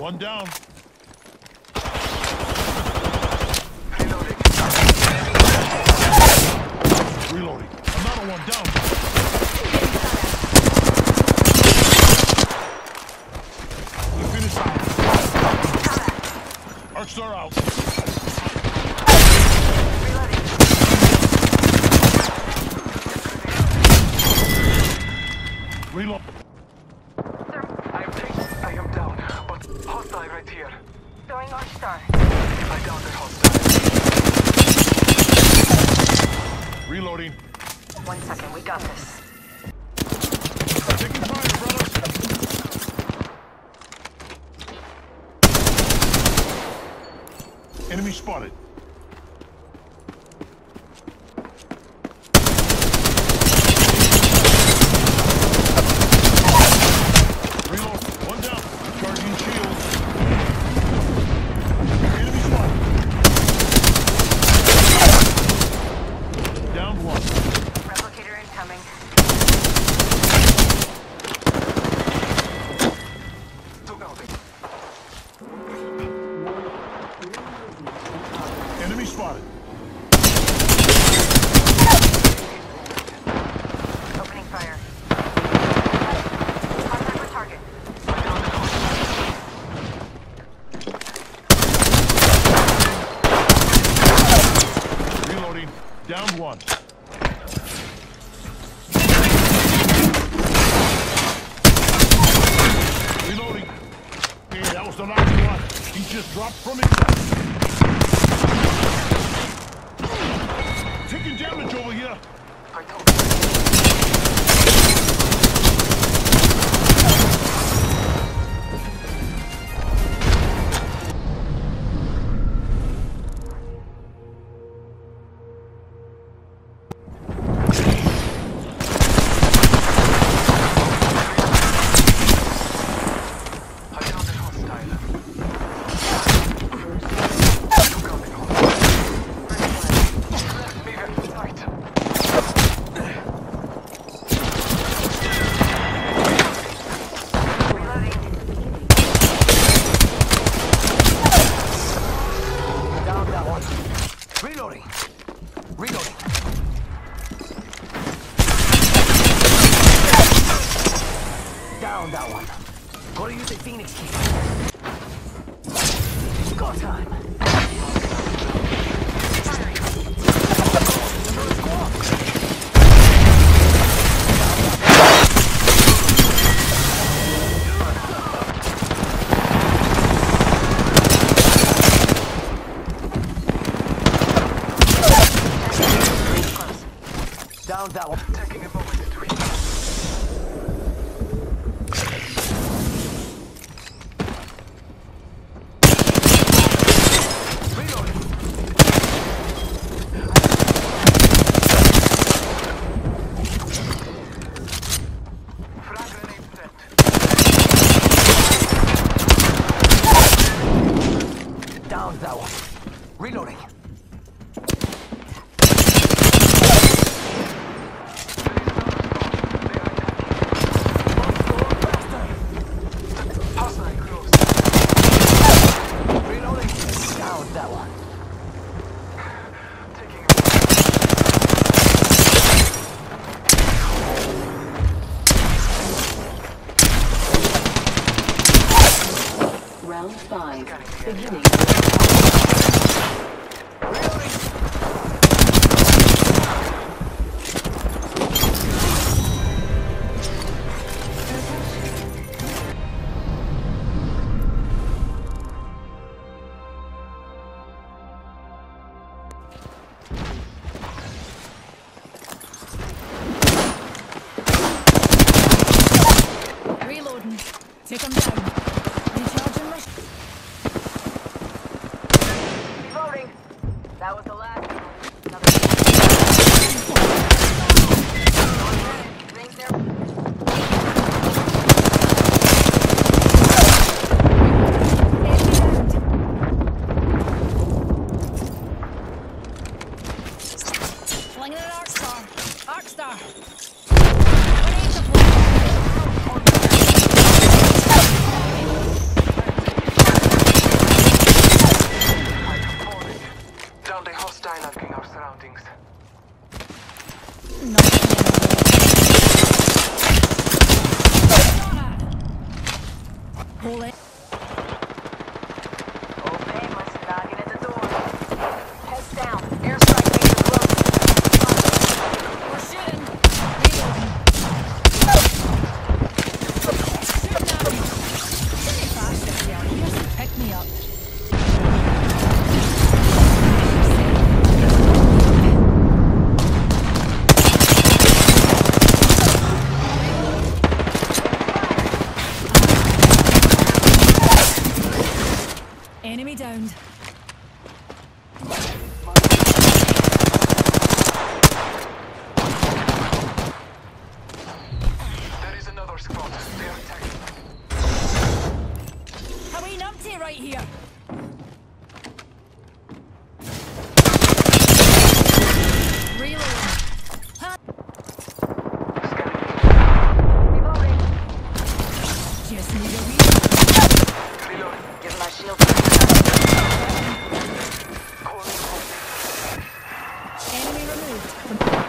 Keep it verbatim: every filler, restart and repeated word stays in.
One down. Reloading. Another one down. We finished out. Arcstar out. Reload. I am taken. I am down, but hostile right here. Throwing Arcstar. I downed the hostile. Reloading. One second, we got this. Taking fire, brothers. Enemy spotted. Reload. One down. Charging shield. Enemy spotted. Down one. Replicator incoming. Two building. Enemy spotted. Opening fire. Contact with target. Reloading. Down one. Reloading. Hey, that was the last one. He just dropped from his desk. Taking damage over here. I told I downed the hostile. Two coming home. Left me very tight. Reloading. Down that one. Reloading. Reloading. Down that one. Gotta use a Phoenix key. Go time. Down that one. Taking a moment to read. Reloading. Frag grenade set. Down that one. Reloading. Hostile close. Reloading. Down that one. Taking Round five. Beginning. Reloading. Reloading. Take them down. Recharging my... Reloading. That was the last. Another. Rings there. Slinging an Arcstar. Arcstar. Grenade deployed. Pull it. Okay, must knocking at the door. Heads down. Airstrike range is close. We're shooting. Reloading. Shooting at me. Shoot me faster, girl. Here's to pick me up. Enemy downed. There is another squad. They are attacking. Are we numpty right here? Reloading. Huh? Reloading. Just need a wee. Reload. Give my shield. Calling home. Enemy removed.